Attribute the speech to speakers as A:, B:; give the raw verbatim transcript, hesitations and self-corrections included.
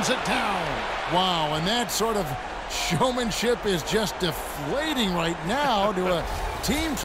A: slams it down.
B: Wow, and that sort of showmanship is just deflating right now to a team